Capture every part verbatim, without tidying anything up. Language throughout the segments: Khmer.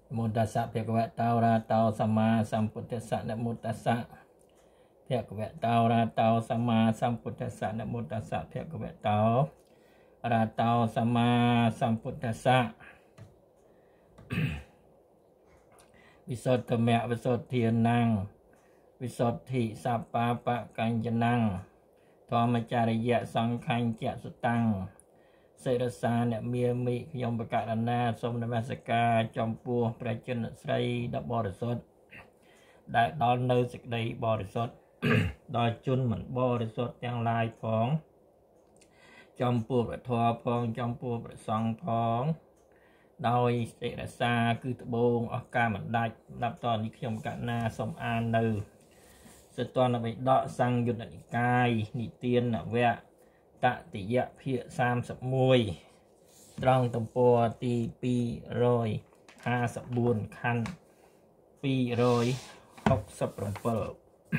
มุตตสสะเพียกเวตาราตาสัมมาสัมพุทธัสสะนะมุตตสสะเพียกเวตาราตาสัมมาสัมพุทธัสสะนะมุตตสสะเพียกเวตาราตาสัมมาสัมพุทธัสสะวิสุทธิเมะวิสุทธินังวิสุทธิสัพพะปะกัญจนังธรรมจาริยะสังขัญจะสุตังเสรสาเนเมียมิยมประกาศนาสมนมัสการจอมปัวประจุนสรีดับบริสุทธิ์ได้ดอนเนสกได้บริสุทธิ์ดอยจุนเหมือนบริสุทธิ์อย่างลายพองจอมปัวประทอพองจอมปัวประสองพองโดยเสรสาคือตะโบงอากาศมันได้นับตอนนี้ยมประกาศนาสมอานเนอสตอนไปดอสังยุนนิกายนิเตียนนะเวะตติยะเพียสามสมวยตรองตมปัวตีปีรอยห้าสบุญคันปีรอยหกสปรมเปิล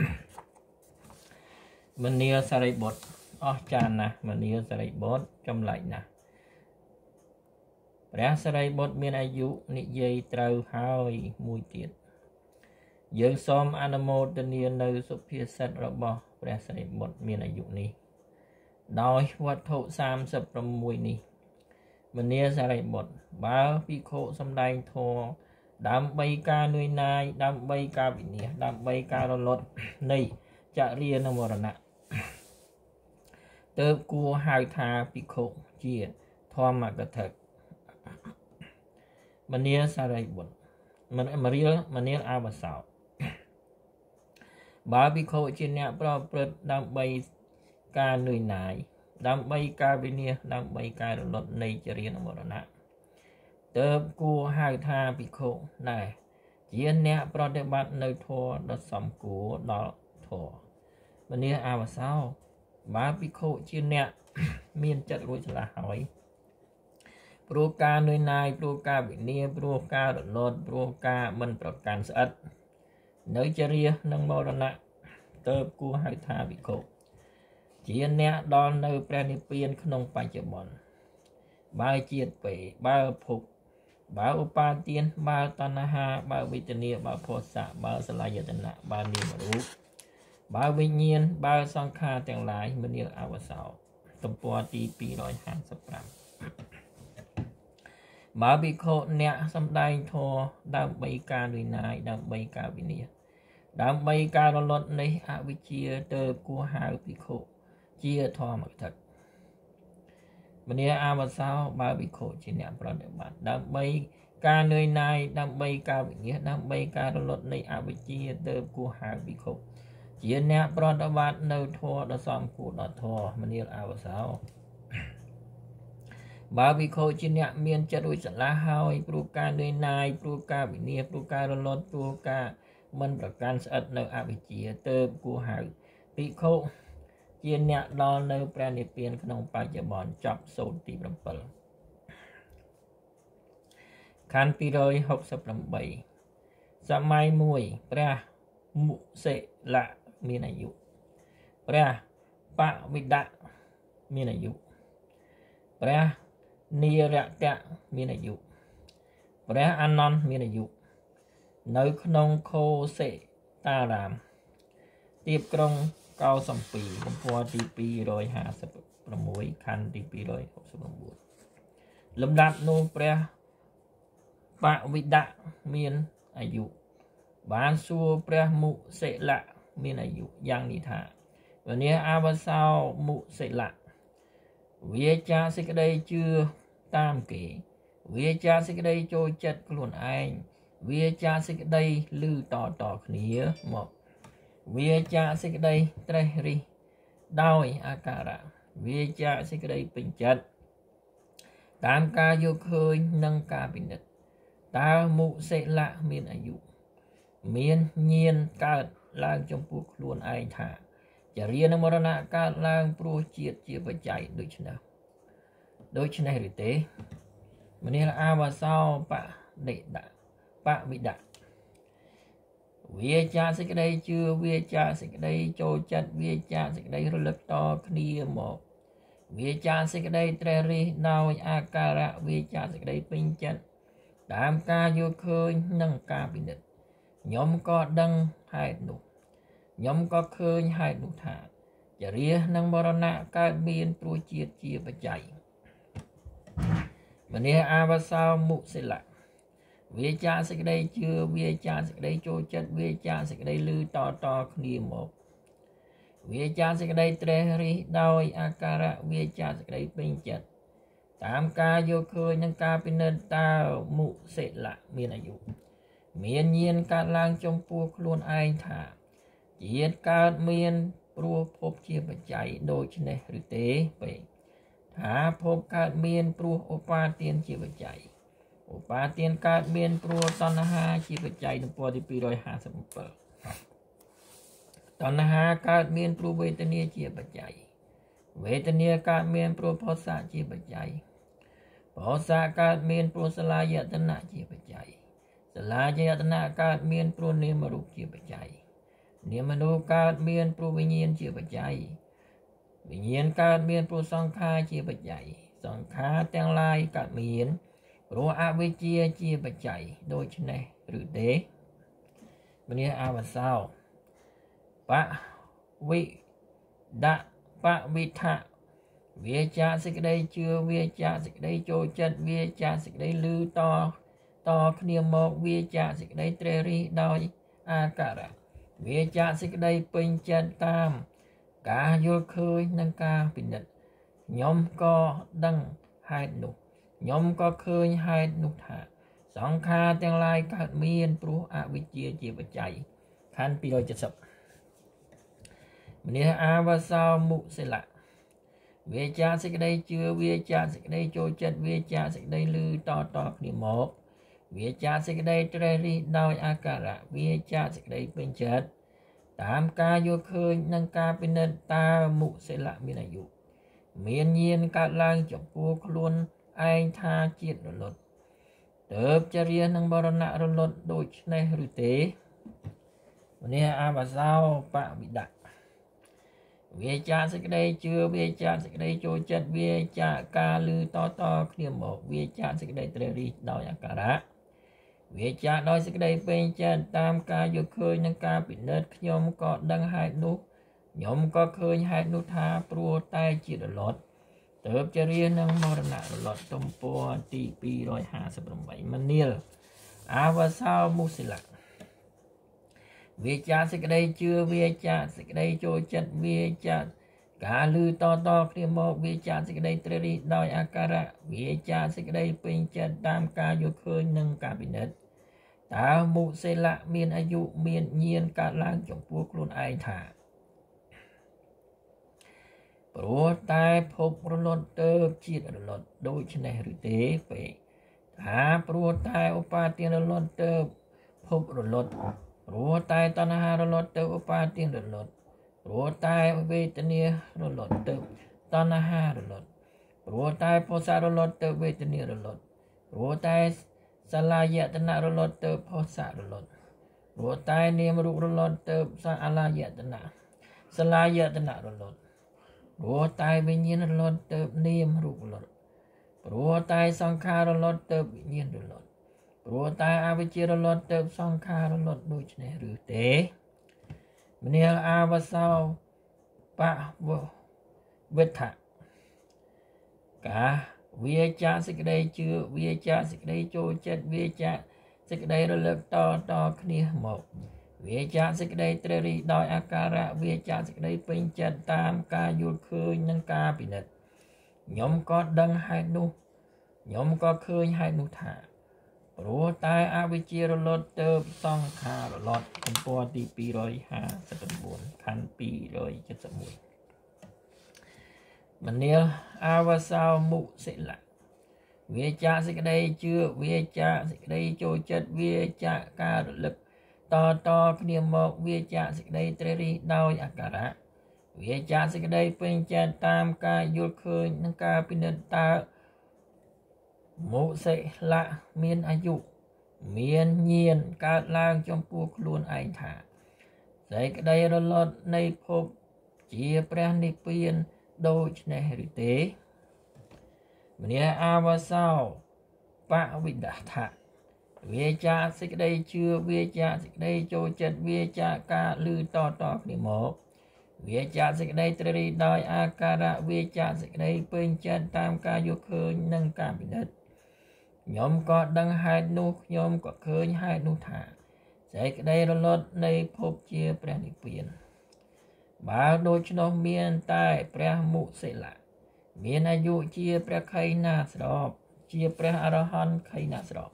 มันเนียสไลบดอ๋อจานนะมันเนียสไลบดจำไหลนะพระสไลบดมีอายุนิเยตราวหายมุยเตียนយើងសូមអនុមោទនានៅសុភាសិតរបស់ព្រះសិរីបុត្រមានអាយុនេះដោយវត្ថុសាមសិបប្រាំមួយនេះមនាសិរីបុត្របើភិក្ខុសំដែងធម៌ដើម្បីការនឿយណាយដើម្បីការវិនិច្ឆ័យដើម្បីការរលត់នៃចរិយានុមរណៈទើបគួរហៅថាភិក្ខុជាធម្មកថាមនាសិរីបុត្រមនាលមនាលអវសោបើភិក្ខុជាអ្នកប្រព្រឹត្តដើម្បីការនឿយណាយដើម្បីការវិនិច្ឆ័យដើម្បីការរលត់នៃចរិយានុមរណៈទើបគួរហៅថាភិក្ខុដែរជាអ្នកប្រតិបត្តិនៅធម៌ដ៏សមគួរដល់ធម៌មនាអវសោបើភិក្ខុជាអ្នកមានចិត្តរួចស្រឡះហើយព្រោះការនឿយណាយព្រោះការវិនិច្ឆ័យព្រោះការរលត់ព្រោះការមិនប្រកាន់ស្អិតនៅចរិយានិងមរណៈទើបគួរហៅថាភិក្ខុជាអ្នកដល់នៅព្រះនិព្វានក្នុងបច្ចុប្បន្នបើជាតិពេបើភពបើឧបាទានបើតណ្ហាបើវេទនាបើភោសៈបើសលយតនៈបើនាមរូបបើវិញ្ញាណបើសង្ខារទាំងឡាយមនាលអវសោទំព័រទីពីររយហាសិបប្រាំបើភិក្ខុអ្នកសំដែងធម៌ដើម្បីការនឿយណាយដើម្បីការវិនិច្ឆ័យដើម្បីការរលត់នៃអវិជ្ជាទើបគួរហៅភិក្ខុជាធម្មកថាមនាអវសោបើភិក្ខុជាអ្នកប្រតិបត្តិដើម្បីការនឿយណាយដើម្បីការវិនិច្ឆ័យដើម្បីការរលត់នៃអវិជ្ជាទើបគួរហៅភិក្ខុជាអ្នកប្រតិបត្តិនៅធម៌ដ៏សមគួរដល់ធម៌មនាអវសោបើភិក្ខុជាអ្នកមានចិត្តរួចស្រឡះហើយព្រោះការនឿយណាយព្រោះការវិនិច្ឆ័យព្រោះការរលត់ព្រោះការមិនប្រកាន់ស្អិតនៅអវិជ្ជាទើបគួរហៅភិក្ខុជាអ្នកដល់នៅព្រះនិព្វានក្នុងបច្ចុប្បន្នចប់សូត្រទីbảyខណ្ឌពីររយហកសិបប្រាំបីសម័យមួយព្រះមុសិលៈមានអាយុព្រះបវិដៈមានអាយុព្រះនិរតៈមានអាយុព្រះអានន្ទមានអាយុនៅក្នុងខោសេតារាមទៀបក្រុងកោសំពីទំព័រទីពីររយហាសិបប្រាំមួយខណ្ឌទីពីររយហកសិប៩លំដាប់នោះព្រះបវិដៈមានអាយុបានសួរព្រះមុសិលៈមានអាយុយ៉ាងនេះថាវនាអវសោមុសិលៈវាចាសេចក្តីជឿតាមគេវាចាសេចក្តីចូលចិត្តខ្លួនឯងវាចាសេចក្តីឮតតគ្នាមកវាចាសេចក្តីត្រេះរិះដោយអាការៈវាចាសេចក្តីពេញចិត្តតាមការយកឃើញនិងការពិនិត្យតើមុសិលៈមានអាយុមានញាណកើតឡើងចំពោះខ្លួនឯងថាចរិយានុមរណៈកើតឡើងព្រោះជាតិជាបច្ច័យដូច្នេះដូច្នេះឬទេមនាលអវសោបនិដៈបវិដៈវាចាសេចក្តីជឿវាចាសេចក្តីចូលចិត្តវាចាសេចក្តីរលឹកតគ្នាមកវាចាសេចក្តីត្រេះរិះដោយអាការៈវាចាសេចក្តីពេញចិត្តតាមការយល់ឃើញនិងការពិនិត្យខ្ញុំក៏ដឹងហេតុនោះខ្ញុំក៏ឃើញហេតុនោះថាចរិយានិងមរណៈកើតមានព្រោះជាតិជាបច្ច័យមនីអាវសោមុសិលៈវាចាសេចក្តីជឿវាចាសេចក្តីចូលចិត្តវាចាសេចក្តីឮតតគ្នាមកវាចាសេចក្តីត្រេះរិះដោយអាការៈវាចាសេចក្តីពេញចិត្តតាមការយល់ឃើញនិងការពិនិត្យតើមុសិលៈមានអាយុមានញាណកើតឡើងចំពោះខ្លួនឯងថាជាតិកើតមានព្រោះភពជាបច្ច័យដូច្នេះឬទេពេកថាភពកើតមានព្រោះឧបាទានជាបច្ច័យឧបាទានកើតមានព្រោះតណ្ហាជាបច្ច័យទំព័រទីពីររយហាសិបbảyតណ្ហាកើតមានព្រោះវេទនាជាបច្ច័យវេទនាកើតមានព្រោះផស្សៈជាបច្ច័យផស្សៈកើតមានព្រោះសលាយតនៈជាបច្ច័យសលាយតនៈកើតមានព្រោះនាមរូបជាបច្ច័យនាមរូបកើតមានព្រោះវិញ្ញាណជាបច្ច័យវិញ្ញាណកើតមានព្រោះសង្ខារជាបច្ច័យសង្ខារទាំងឡាយកើតមានព្រោះអវិជ្ជាជាបច្ច័យដូច្នេះឬទេមនីអវសោបវិដៈបវិថៈវាចាសេចក្តីជឿវាចាសេចក្តីចូលចិត្តវាចាសេចក្តីឮតតគ្នាមកវាចាសេចក្តីត្រេះរិះដោយអាការៈវាចាសេចក្តីពេញចិត្តតាមការយល់ឃើញនិងការពិនិត្យខ្ញុំក៏ដឹងហេតុនោះខ្ញុំក៏ឃើញហេតុនោះថាសង្ខារទាំងឡាយកើតមានព្រោះអវិជ្ជាជាបច្ច័យខណ្ឌពីររយเจ็ดสิบមនីអាវសោមុសិលៈវាចាសេចក្តីជឿវាចាសេចក្តីចូលចិត្តវាចាសេចក្តីឮតតគ្នាមកវាចាសេចក្តីត្រេះរិះដោយអាការៈវាចាសេចក្តីពេញចិត្តតាមការយល់ឃើញនិងការពិនិត្យតើមុសិលៈមានអាយុមានញាណកើតឡើងចំពោះខ្លួនឯងថាជាតិរលត់ទើបចរិយានិងមរណៈរលត់ដូច្នេះឬទេមនីអាវសោបវិដៈវាចាសេចក្តីជឿវាចាសេចក្តីចូលចិត្តវាចាការឮតតគ្នាមកវាចាសេចក្តីត្រេះរិះដោយអាការៈវាចាដោយសេចក្តីពេញចិត្តតាមការយល់ឃើញនិងការពិនិត្យខ្ញុំក៏ដឹងហេតុនោះខ្ញុំក៏ឃើញហេតុនោះថាព្រោះតែជារលត់ទើបចរិយានិងមរណៈរលត់ទំព័រទីពីររយហាសិបប្រាំមនាលអាវសោមុសិលៈវាចាសេចក្តីជឿវាចាសេចក្តីចូលចិត្តវាចាការឮតតគ្នាមកវាចាសេចក្តីត្រេះរិះដោយអាការៈវាចាសេចក្តីពេញចិត្តតាមការយល់ឃើញនិងការពិនិត្យតើមុសិលៈមានអាយុមានញាណកើតឡើងចំពោះខ្លួនឯងថាព្រោះតែភពរលត់ទៅជាតិរលត់ដូច្នេះឬទេពេកថាព្រោះតែឧបាទានរលត់ទៅភពរលត់ព្រោះតែតណ្ហារលត់ទៅឧបាទានរលត់ព្រោះតែវេទនារលត់ទៅតណ្ហារលត់ព្រោះតែផស្សៈរលត់ទៅវេទនារលត់ព្រោះតែសលាយតនៈរលត់ទៅផស្សៈរលត់ព្រោះតែនាមរូបរលត់ទៅសលាយតនៈសលាយតនៈរលត់ព្រោះតែវិញ្ញាណរលត់ទៅនាមរូបរលត់ព្រោះតែសង្ខាររលត់ទៅវិញ្ញាណរលត់ព្រោះតែអវិជ្ជារលត់ទៅសង្ខាររលត់ដូច្នេះឬទេមនាលអាវសោបវិថៈកាវាចាសេចក្តីជឿវាចាសេចក្តីចូលចិត្តវាចាសេចក្តីរលឹកតតគ្នាមកវាចាសេចក្តីត្រេះរិះដោយអាការៈវាចាសេចក្តីពេញចិត្តតាមការយល់ឃើញនិងការពិនិត្យខ្ញុំក៏ដឹងហេតុនោះខ្ញុំក៏ឃើញហេតុនោះថាព្រោះតែអវិជ្ជារលត់ទៅសង្ខាររលត់ទំព័រទីពីររយហាសិប៩ខណ្ឌពីររយเจ็ดสิบเอ็ดមនាលអាវសោមុសិលៈវាចាសេចក្តីជឿវាចាសេចក្តីចូលចិត្តវាចាការរលឹកតតគ្នាមកវាចាសេចក្តីត្រេះរិះដោយអាការៈវាចាសេចក្តីពេញចិត្តតាមការយល់ឃើញនិងការពិនិត្យតើមុសិលៈមានអាយុមានញាណកើតឡើងចំពោះខ្លួនឯងថាសេចក្តីរលត់នៃភពជាព្រះនិព្វានដូច្នេះឬទេមនាអាវសោបវិដៈថៈវាចាសេចក្តីជឿវាចាសេចក្តីចូលចិត្តវាចាការលឺតតគ្នាមកវាចាសេចក្តីត្រេរីដោយអាការៈវាចាសេចក្តីពេញចិត្តតាមការយល់ឃើញនិងការពិនិត្យខ្ញុំក៏ដឹងហេតុនោះខ្ញុំក៏ឃើញហេតុនោះថាសេចក្តីរលត់នៃភពជាព្រះនិព្វានបើដូច្នោះមានតែព្រះមុសិលាមានអាយុជាព្រះខៃណាស្របជាព្រះអរហន្តខៃណាស្រប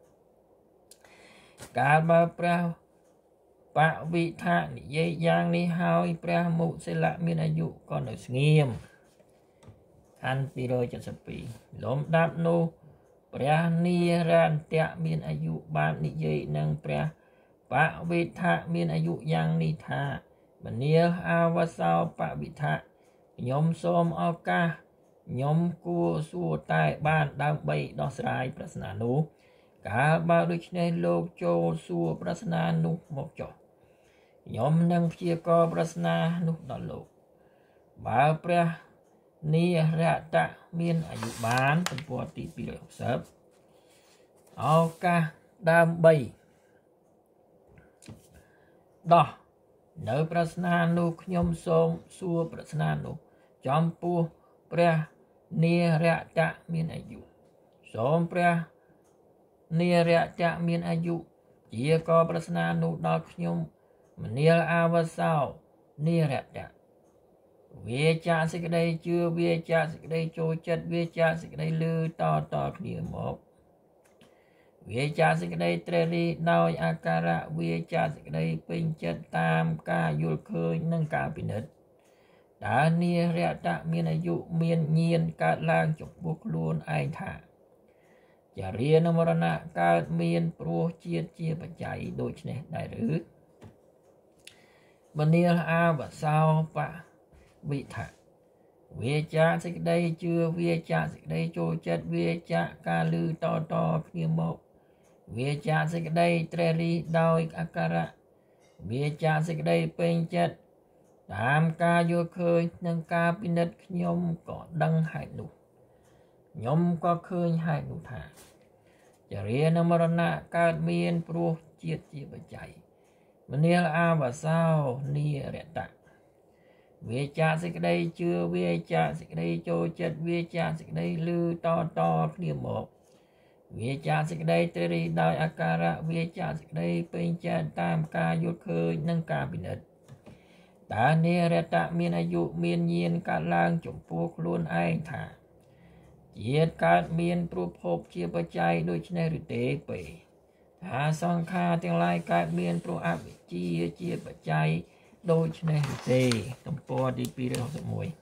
កាលបើព្រះបវិថានិយាយយ៉ាងនេះហើយព្រះមុសិលាមានអាយុក៏នៅស្ងៀមខណ្ឌពីរយเจ็ดสิบពីរលំដាប់នោះព្រះនិរន្តៈមានអាយុបាននិយាយនឹងព្រះបវិថាមានអាយុយ៉ាងនេះថាមនាលអវសោបវិថាខ្ញុំសូមឱកាសខ្ញុំគួរសួរតែបានដើម្បីដោះស្រាយប្រស្នានោះកាលបើដូច្នេះលោកចូលសួរប្រស្នានោះមកចុះខ្ញុំនឹងព្យាករប្រស្នានោះដល់លោកបើព្រះនិរតៈមានអាយុបានទំព័រទីពីរយหกสิบឱកាសដើម្បីដោះនៅប្រស្នានោះខ្ញុំសូមសួរប្រស្នានោះចំពោះព្រះនិរតៈមានអាយុសូមព្រះនិរតៈមានអាយុជាក៏ប្រស្នានោះដល់ខ្ញុំមនាលអវសោនិរតៈវាចាសេចក្តីជឿវាចាសេចក្តីចូលចិត្តវាចាសេចក្តីលឺតតគ្នាមកវាចាសេចក្តីត្រេរីដោយអាការៈវាចាសេចក្តីពេញចិត្តតាមការយល់ឃើញនិងការពិនិត្យតើនិរតៈមានអាយុមានញាណកើតឡើងចំពោះខ្លួនឯងថាចរិយានមរណៈកើតមានព្រោះជាតិជាបច្ច័យដូចនេះដែរឬមនាលអវសោបវិថាវាចាសេចក្តីជឿវាចាសេចក្តីចូលចិត្តវាចាការលឺតតគ្នាមកវាចាសេចក្តីត្រេរីដោយអាការៈវាចាសេចក្តីពេញចិត្តតាមការយល់ឃើញនិងការពិនិត្យខ្ញុំក៏ដឹងហេតុនោះខ្ញុំក៏ឃើញហេតុនោះថាចរិយានមរណៈកើតមានព្រោះជាតិជាបច្ច័យមនាលអវសោនិរតៈវាចាសេចក្តីជឿវាចាសេចក្តីចូលចិត្តវាចាសេចក្តីលឺតតគ្នាមកវាចាសេចក្តីត្រេរីដោយអាការៈវាចាសេចក្តីពេញចិត្តតាមការយល់ឃើញនិងការពិនិត្យតើនិរតៈមានអាយុមានញាណកើតឡើងចំពោះខ្លួនឯងថាជាតិកើតមានព្រោះភពជាបច្ច័យដូចនេះឬទេពេថាសង្ខារទាំងឡាយកើតមានព្រោះអវិជ្ជាជាបច្ច័យដូចនេះឬទេទំព័រទីពីរយหกสิบเอ็ด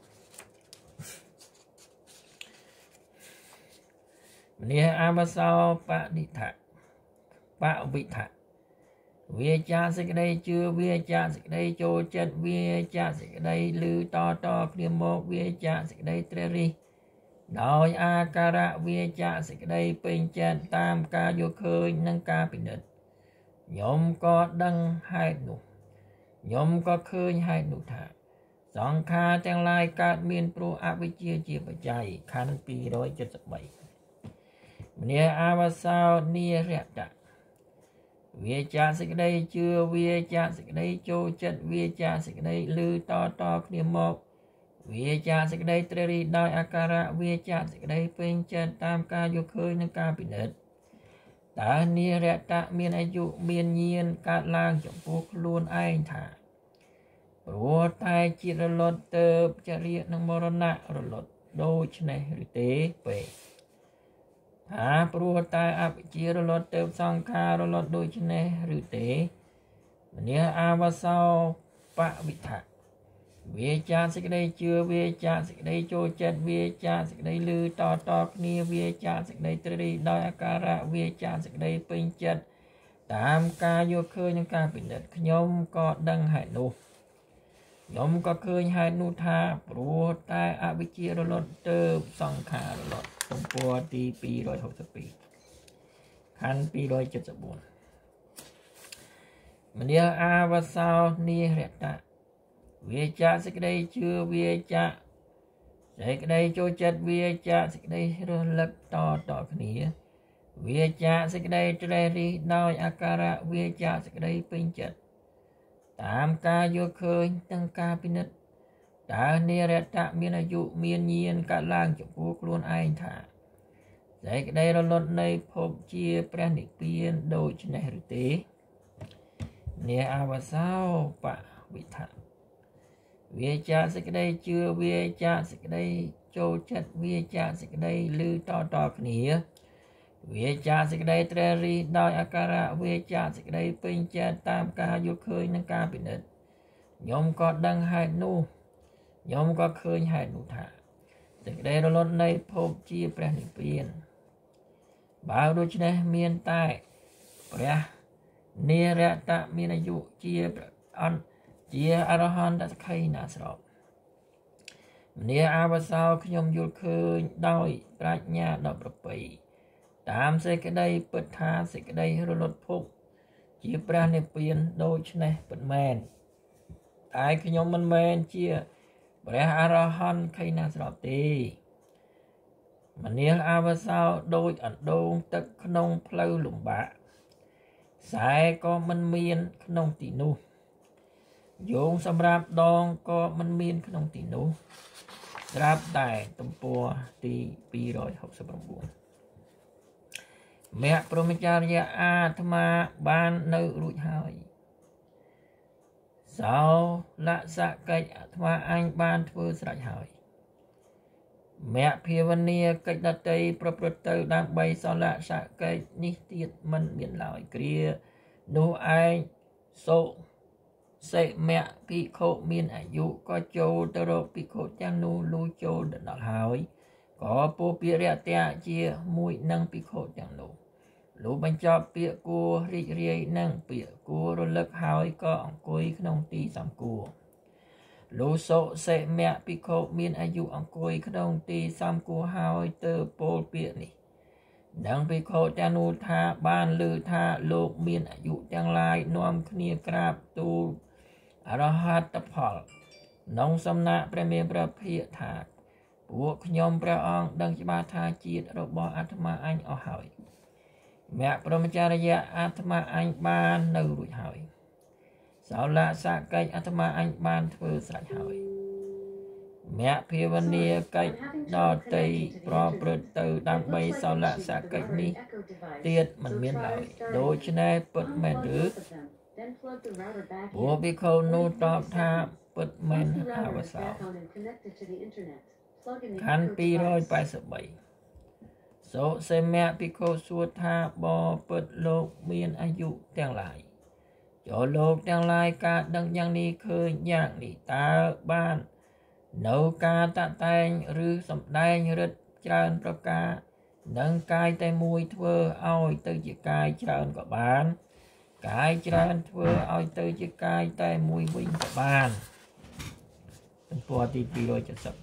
មនាលអវសោបនិថាបវិថាវាចាសេចក្តីជឿវាចាសេចក្តីចូលចិត្តវាចាសេចក្តីលឺតតគ្នាមកវាចាសេចក្តីត្រេរីដោយអាការៈវាចាសេចក្តីពេញចិត្តតាមការយល់ឃើញនិងការពិនិត្យខ្ញុំក៏ដឹងហេតុនោះខ្ញុំក៏ឃើញហេតុនោះថាសង្ខារទាំងឡាយកើតមានព្រោះអវិជ្ជាជាបច្ច័យខណ្ឌពីរយเจ็ดสิบสามមនាលអវសោនិរតៈវាចាសេចក្តីជឿវាចាសេចក្តីចូលចិត្តវាចាសេចក្តីលឺតតគ្នាមកវាចាសេចក្តីត្រេរីដោយអាការៈវាចាសេចក្តីពេញចិត្តតាមការយល់ឃើញនិងការពិនិត្យតើនិរតៈមានអាយុមានញាណកើតឡើងចំពោះខ្លួនឯងថាព្រោះតែជាតិរលត់ទៅចរិយានិងមរណៈរលត់ដូចនេះឬទេពេថាព្រោះតែអវិជ្ជារលត់ទៅសង្ខាររលត់ដូចនេះឬទេមនាលអវសោបវិថាវាចាសេចក្តីជឿវាចាសេចក្តីចូលចិត្តវាចាសេចក្តីលឺតតគ្នាវាចាសេចក្តីត្រេរីដោយអាការៈវាចាសេចក្តីពេញចិត្តតាមការយល់ឃើញនិងការពិនិត្យខ្ញុំក៏ដឹងហេតុនោះខ្ញុំក៏ឃើញហេតុនោះថាព្រោះតែអវិជ្ជារលត់ទៅសង្ខាររលត់ទំព័រទីពីរយหกสิบสองខណ្ឌពីរយเจ็ดสิบสี่មនាលអវសោនិរតៈវាចាសេចក្តីជឿវាចាសេចក្តីចូលចិត្តវាចាសេចក្តីរលឹកតតគ្នាវាចាសេចក្តីត្រេះរិះដោយអាការៈវាចាសេចក្តីពេញចិត្តតាមការយល់ឃើញទាំងការពិនិត្យតើនិរតៈមានអាយុមានញាណកើតឡើងចំពោះខ្លួនឯងថាសេចក្តីរលត់នៃភពជាព្រះនិព្វានដូច្នេះឬទេនាអវសោបវិថៈវាចាសេចក្តីជឿវាចាសេចក្តីចូលចិត្តវាចាសេចក្តីឮតតគ្នាវាចាសេចក្តីត្រេះរិះដោយអាការៈវាចាសេចក្តីពេញចិត្តតាមការយល់ឃើញនិងការពិនិត្យខ្ញុំក៏ដឹងហេតុនោះខ្ញុំក៏ឃើញហេតុនោះថាសេចក្តីរលត់នៃភពជាព្រះនិព្វានបើដូច្នេះមានតែព្រះនិរតៈមានអាយុជាអន្តជាអរហន្តសក្ខីណាស្របមនាអវសោខ្ញុំយល់ឃើញដោយប្រាជ្ញាដ៏ប្រពៃតាមសេចក្តីពិតថាសេចក្តីរលត់ភពជាព្រះនិព្វានដូច្នេះពិតមែនតែខ្ញុំមិនមែនជាព្រះអរហន្តខៃណាស្របទេមនាលអវសោដូចអណ្ដូងទឹកក្នុងផ្លូវលំបាកខ្សែក៏មិនមានក្នុងទីនោះយោងសម្រាប់ដងក៏មិនមានក្នុងទីនោះស្រាប់តែទំព័រទីពីររយហកសិប៩មគ្គព្រហ្មចារ្យអាត្មាបាននៅរួចហើយសោលសកិច្ចអាត្មាអញបានធ្វើស្រេចហើយមគ្គភាវនាកិច្ចដតីប្រព្រឹត្តទៅដើម្បីសលសកិច្ចនេះទៀតមិនមានឡើយគ្រានោះឯងសូសេមៈភិក្ខុមានអាយុក៏ចូលទៅរកភិក្ខុទាំងនោះលុះចូលដល់ហើយក៏ពោពាក្យរយៈជាមួយនឹងភិក្ខុទាំងនោះលុះបញ្ចប់ពាក្យគួររីករាយនឹងពាក្យគួររលឹកហើយក៏អង្គុយក្នុងទីសំគួរលុះសុសេមៈភិក្ខុមានអាយុអង្គុយក្នុងទីសំគួរហើយទៅពោលពាក្យនេះនឹងភិក្ខុទាំងនោះថាបានឮថាលោកមានអាយុទាំងឡាយនាំគ្នាក្រាបទូលអរហត្តផលក្នុងសំណាក់ព្រះមេព្រះភិក្ខថាពួកខ្ញុំព្រះអង្គដឹងច្បាស់ថាជាតិរបស់អាត្មាអញអស់ហើយមគ្គព្រហ្មចារ្យអាត្មាអញបាននៅរួចហើយសោលសកិច្ចអាត្មាអញបានធ្វើស្រេចហើយមគ្គភាវនាកិច្ចដតីប្រព្រឹត្តទៅដើម្បីសោលសកិច្ចនេះទៀតមិនមានឡើយដូច្នេះពិតមែនឬពួកភិក្ខុនោះតបថាពិតមែនអវសោខណ្ឌពីររយប៉ែសិបបីសុសេមៈភិក្ខុសួរថាបពិតលោកមានអាយុទាំងឡាយចូលលោកទាំងឡាយការដឹងយ៉ាងនេះឃើញយ៉ាងនេះតើបាននៅការតតែងឬសម្ដែងរិទ្ធច្រើនប្រការនឹងកាយតែមួយធ្វើឲ្យទៅជាកាយច្រើនក៏បានកាយច្រើនធ្វើឲ្យទៅជាកាយតែមួយវិញក៏បានទំព័រទីពីររយเจ็ดสิบ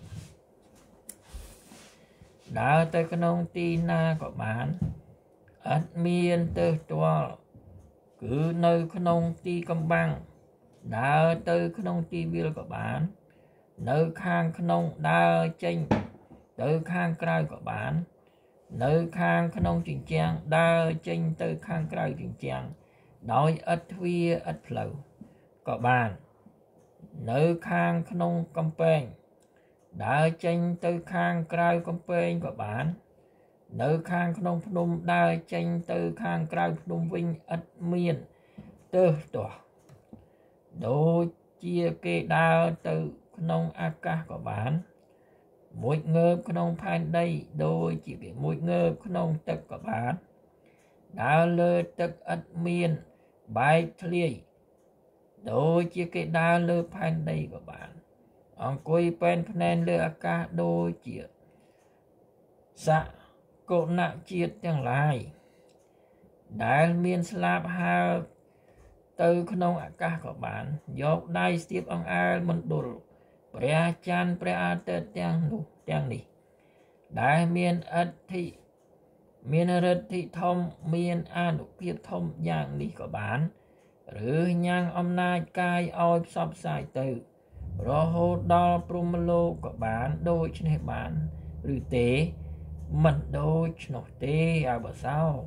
ដើរទៅក្នុងទីណាក៏បានអត់មានទៅទាល់គឺនៅក្នុងទីកំបាំងដើរទៅក្នុងទីវាលក៏បាននៅខាងក្នុងដើរចេញទៅខាងក្រៅក៏បាននៅខាងក្នុងជញ្ជាំងដើរចេញទៅខាងក្រៅជញ្ជាំងដោយឥតទ្វារឥតផ្លូវក៏បាននៅខាងក្នុងកំពែងដើរចេញទៅខាងក្រៅកំពែងក៏បាននៅខាងក្នុងភ្នំដើរចេញទៅខាងក្រៅភ្នំវិញឥតមានទើសទាស់ដូចជាគេដើរទៅក្នុងអាកាសក៏បានមួយងើបក្នុងផែនដីដូចជាវាមួយងើបក្នុងទឹកក៏បានដើរលើទឹកឥតមានបែកធ្លាយដូចជាគេដើរលើផែនដីក៏បានអង្គុយពេនភ្នែនលើអាកាសដូចជាសកុណជាតិទាំងឡាយដែលមានស្លាបហើរទៅក្នុងអាកាសក៏បានយកដៃស្ទាបអង្អែលមណ្ឌលព្រះច័ន្ទព្រះអាទិត្យទាំងនោះទាំងនេះដែលមានអធិមានឫទ្ធិធំមានអានុភាពធំយ៉ាងនេះក៏បានឬញ៉ាំងអំណាចកាយឲ្យផ្សព្វផ្សាយទៅរហូតដល់ព្រហ្មលោកក៏បានដូច្នេះបានឬទេ mình đôi nó tê à bà sao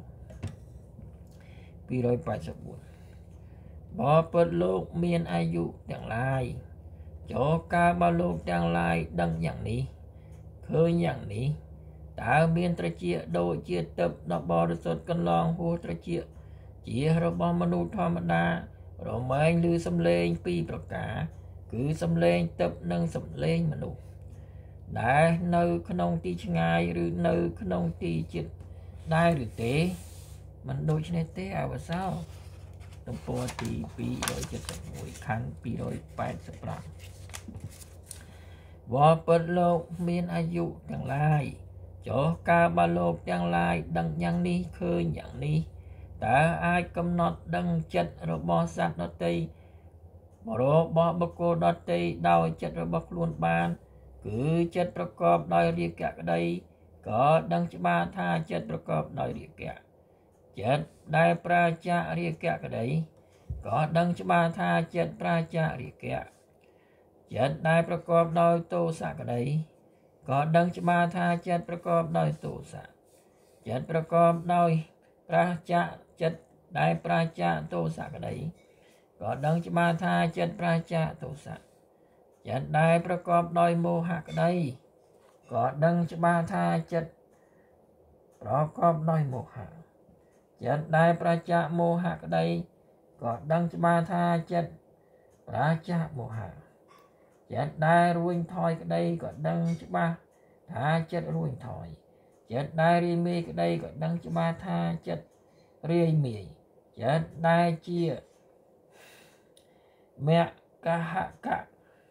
pi rồi bảy mươi bốn bỏ bớt lúc miền ai dụ chẳng lai cho cả ba lúc chẳng lai đăng dạng ní khơi dạng ní ta miền trái chia đôi chia tập nó bỏ được sốt cân lòng hô trái chia chia rồi bỏ mà nụ thọ mà đa rồi mấy lưu xâm lên pi bạc cả cứ xâm lên tập nâng xâm lên mà nụ đã nơi khăn ông tí ngay rồi nơi khăn ông tí chết đai được tế mình đôi chân tế à và sao tổng bộ tí pi rồi chết mũi khăn pi rồi bảy sập răng và bật lộc miền ai dụ chẳng lai cho cả ba lộc chẳng lai đăng nhang đi khơi nhang đi ta ai cầm nọt đăng chất rồi bỏ sát nó tây bỏ rồi bỏ bọc cô đó tây đau chất rồi bọc luôn bàn cứ chấtประกอบដោយរាគៈក្តីក៏ដឹងច្បាស់ថាចិត្តប្រកបដោយរាគៈចិត្តដែលប្រាជ្ញារាគៈក្តីក៏ដឹងច្បាស់ថាចិត្តប្រាជ្ញារាគៈចិត្តដែលប្រកបដោយទោសៈក្តីក៏ដឹងច្បាស់ថាចិត្តប្រកបដោយទោសៈចិត្តប្រកបដោយប្រាជ្ញាចិត្តដែលប្រាជ្ញាទោសៈក្តីក៏ដឹងច្បាស់ថាចិត្តប្រាជ្ញាទោសៈចិត្តដែលប្រកបដោយមោហៈក្តីក៏ដឹងច្បាស់ថាចិត្តប្រកបដោយមោហៈចិត្តដែលប្រាជ្ញាមោហៈក្តីក៏ដឹងច្បាស់ថាចិត្តប្រាជ្ញាមោហៈចិត្តដែលរួញថយក្តីក៏ដឹងច្បាស់ថាចិត្តរួញថយចិត្តដែលរាយមាយក្តីក៏ដឹងច្បាស់ថាចិត្តរាយមាយចិត្តដែលជាមគ្គហកៈ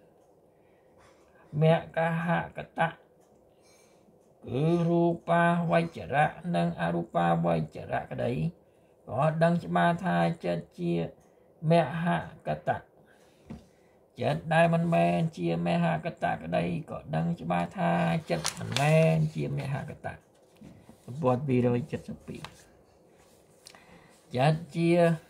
មគ្គហកតៈគឺរូបាវចរៈនិងអរូបាវចរៈក្តីក៏ដឹងច្បាស់ថាចិត្តជាមហកតៈចិត្តដែលមិនមែនជាមហកតៈក្តីក៏ដឹងច្បាស់ថាចិត្តមិនមែនជាមហកតៈសម្បត្តិពីរយседពីរចិត្តជា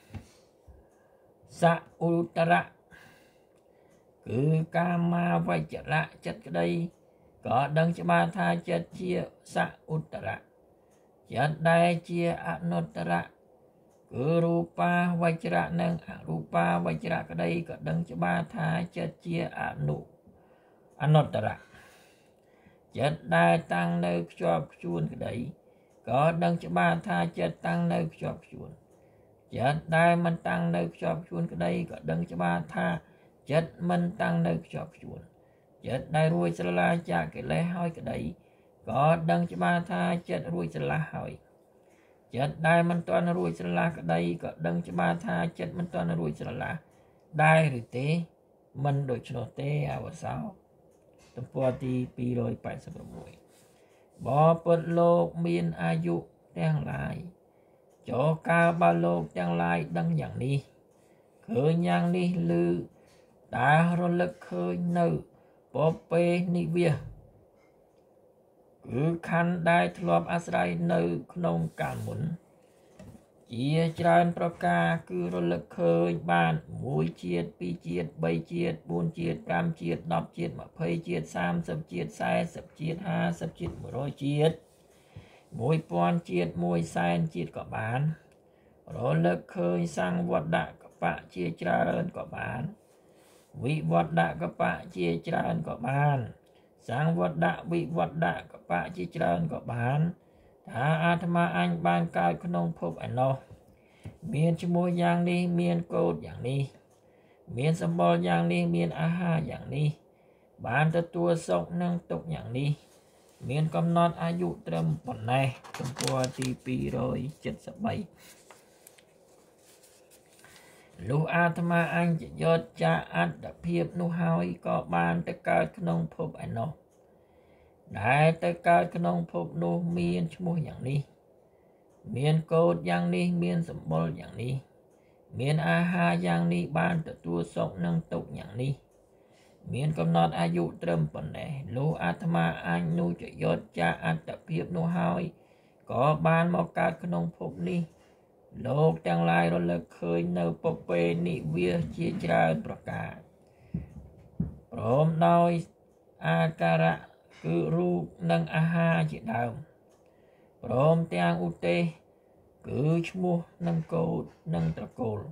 សឧត្តរៈគឺកាមាវចរៈចិត្តក្តីក៏ដឹងច្បាស់ថាចិត្តជាសឧត្តរៈចិត្តដែលជាអនុត្តរៈគឺរូបាវចរៈនិងអរូបាវចរៈក្តីក៏ដឹងច្បាស់ថាចិត្តជាអនុអនុត្តរៈចិត្តដែលតាំងនៅខ្ជាប់ខ្ជួនក្តីក៏ដឹងច្បាស់ថាចិត្តតាំងនៅខ្ជាប់ខ្ជួនចិត្តដែលមិនតាំងនៅខ្ជាប់ខ្ជួនក្តីក៏ដឹងច្បាស់ថាចិត្តមិនតាំងនៅខ្ជាប់ខ្ជួនចិត្តដែលរួចស្រឡាញ់ចាកកិលេសហើយក្តីក៏ដឹងច្បាស់ថាចិត្តរួចស្រឡះហើយចិត្តដែលមិនទាន់រួចស្រឡះក្តីក៏ដឹងច្បាស់ថាចិត្តមិនទាន់រួចស្រឡះដែរឬទេមិនដូច្នោះទេអវសោទំព័រទីពីរយ八十六បបិទ្ធលោកមានអាយុទាំងឡាយចូលកាលបើលោកទាំងឡាយដឹងយ៉ាងនេះឃើញយ៉ាងនេះឬតារលឹកឃើញនៅពពេនិវាសគឺខណ្ឌដែលធ្លាប់អាស្រ័យនៅក្នុងកាលមុនជាច្រើនប្រការគឺរលឹកឃើញបានមួយជាតិពីរជាតិបីជាតិបួនជាតិប្រាំជាតិដប់ជាតិម្ភៃជាតិសាមសិបជាតិសែសិបជាតិហាសិបជាតិមួយរយជាតិមួយពាន់ជាតិមួយសែនជាតិក៏បានរលឹកឃើញសង្វត្តកបៈជាច្រើនក៏បានវិវត្តកបៈជាច្រើនក៏បានសង្វត្តវិវត្តកបៈជាច្រើនក៏បានថាអាត្មាអញបានកើតក្នុងភពឯណោះមានឈ្មោះយ៉ាងនេះមានកូដយ៉ាងនេះមានសម្បល់យ៉ាងនេះមានអាហារយ៉ាងនេះបានទទួលសុខនិងទុក្ខយ៉ាងនេះមានកំណត់អាយុត្រឹមប៉ុណ្ណេះទំព័រទីពីរយเจ็ดสิบสามលុះអាត្មាអញយកចាអត្តភាពនោះហើយក៏បានទៅកើតក្នុងភពឯណោះដែលទៅកើតក្នុងភពនោះមានឈ្មោះយ៉ាងនេះមានកូដយ៉ាងនេះមានសម្បុរយ៉ាងនេះមានអាហារយ៉ាងនេះបានទទួលសុខនិងទុក្ខយ៉ាងនេះមានកំណត់អាយុត្រឹមប៉ុណ្ណេះលុះអាត្មាអញនោះយកចាអត្តភាពនោះហើយក៏បានមកកើតក្នុងភពនេះលោកទាំងឡាយរលឹកឃើញនៅពពេនិវាសជាច្រើនប្រការព្រមដោយអាការៈគឺរូបនិងអាហារជាដើមព្រមទាំងឧទេសគឺឈ្មោះនិងកូដនិងត្រកូល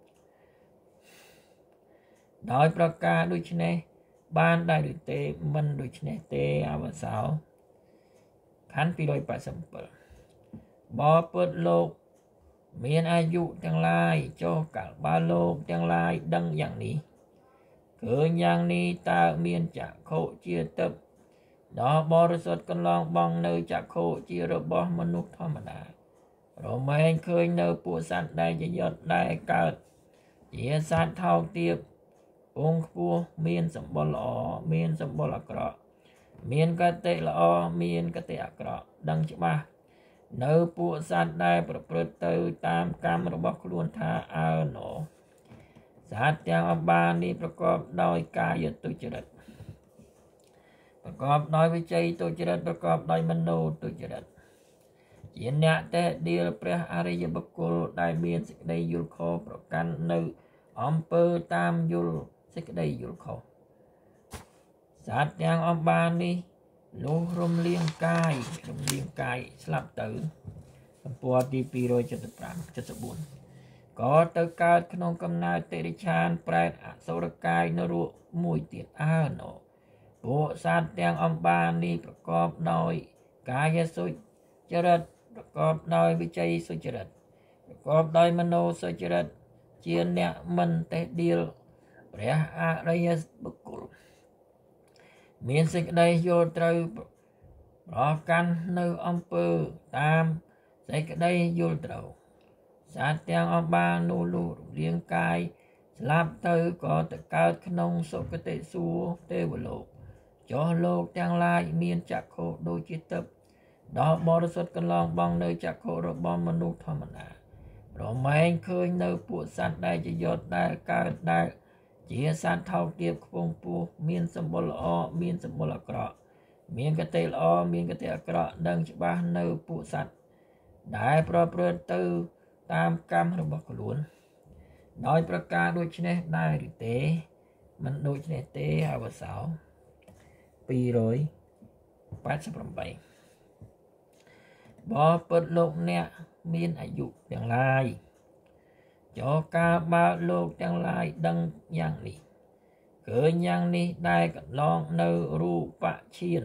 ដោយប្រការដូច្នេះបានដែរឬទេមិនដូច្នេះទេអវសោខណ្ឌពីររយប៉ែតសិបbảyបពុតលោកមានអាយុទាំងឡាយចុះកាលបើលោកទាំងឡាយដឹងយ៉ាងនេះឃើញយ៉ាងនេះតើមានចក្ខុជាទឹកដ៏បរិសុទ្ធកន្លងបងនៅចក្ខុជារបស់មនុស្សធម្មតារមែងឃើញនៅពួកសត្វដែលជាយត់ដែលកើតជាសត្វថោកទាបពងខ្ពស់មានសម្បុរល្អមានសម្បុរអាក្រក់មានកតិល្អមានកតិអាក្រក់ដឹងច្បាស់នៅពួកសត្វដែលប្រព្រឹត្តទៅតាមកម្មរបស់ខ្លួនថាអើណោសត្វទាំងអម្បាននេះប្រកបដោយកាយទុច្ចរិតប្រកបដោយវិជ័យទុច្ចរិតប្រកបដោយមโนទុច្ចរិតជាអ្នកតេដៀលព្រះអរិយបុគ្គលដែលមានសេចក្តីយល់ខុសប្រកាន់នៅអំពើតាមយល់សេចក្តីយល់ខុសសត្វទាំងអម្បាននេះលុះរំលៀងកាយរំលៀងកាយស្លាប់ទៅសម្ព័ន្ធទីពីររយเจ็ดสิบห้า เจ็ดสิบสี่ក៏ទៅកើតក្នុងកំណើតតិរិឆានប្រែតអសុរកាយនរកមួយទៀតអើណោពួកសត្វទាំងអម្បាននេះប្រកបដោយកាយសុចរិតប្រកបដោយវិជ័យសុចរិតប្រកបដោយមโนសុចរិតជាអ្នកមិនតេដៀលព្រះអរិយបុគ្គលមានសេចក្តីយល់ត្រូវប្រកាន់នៅអំពើតាមសេចក្តីយល់ត្រូវសត្វទាំងអម្បាននោះលុះរំលៀងកាយស្លាប់ទៅក៏ទៅកើតក្នុងសុគតិសួគ៌ទេវលោកចុះលោកទាំងឡាយមានចក្ខុដូចជាទឹកដ៏បរិសុទ្ធកន្លងបងនៅចក្ខុរបស់មនុស្សធម្មតារមែងឃើញនៅពួកសត្វដែលជាយត់ដែលកើតដែលជាសត្វថោកទាបខ្ពង់ពោះមានសម្បុរល្អមានសម្បុរអាក្រក់មានកតិល្អមានកតិអាក្រក់ដឹងច្បាស់នៅពួកសត្វដែលប្រព្រឹត្តទៅតាមកម្មរបស់ខ្លួនដោយប្រការដូចនេះដែរឬទេមិនដូចនេះទេអវសោពីររយប៉ែតសិបប្រាំបពុតលោកអ្នកមានអាយុទាំងឡាយចោការបើលោកទាំងឡាយដឹងយ៉ាងនេះឃើញយ៉ាងនេះដែលកន្លងនៅរូបឈាន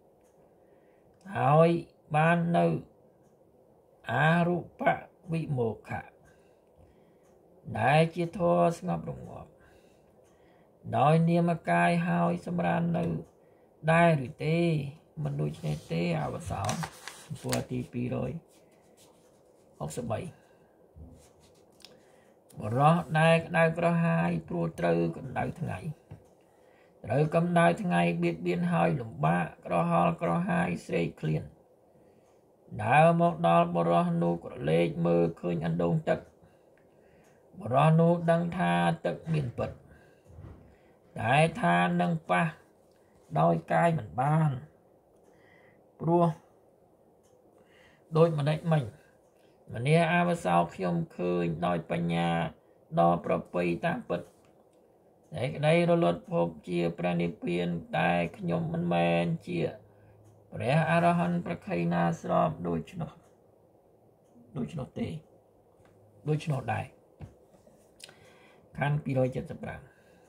ហើយបាននៅអរូបវិមោខៈដែលជាធម៌ស្ងប់រងាប់ដោយនាមកាយហើយសម្រាននៅដែរឬទេមិនដូចនេះទេអវសោសម្ព័ន្ធទីពីររយហកសិបបីបរោះដែលក្តៅក្រហាយព្រោះត្រូវកម្ដៅថ្ងៃត្រូវកម្ដៅថ្ងៃបៀតបៀនហើយលំបាកក្រហល់ក្រហាយស្រេកឃ្លានដើរមកដល់បរោះនោះក្រឡេកមើលឃើញអណ្ដូងទឹកបរោះនោះដឹងថាទឹកមានពិតតែថានឹងប៉ះដោយកាយមិនបានព្រោះដូចម្ដេចមិញមនាអវសោខ្ញុំឃើញដោយបញ្ញាដ៏ប្រពៃតាមពិតតែក្តីរលត់ភពជាព្រះនិព្វានតែខ្ញុំមិនមែនជាព្រះអរហន្តប្រខៃណាស្របដូច្នោះដូច្នោះទេដូច្នោះដែរខណ្ឌពីររយเจ็ดสิบห้า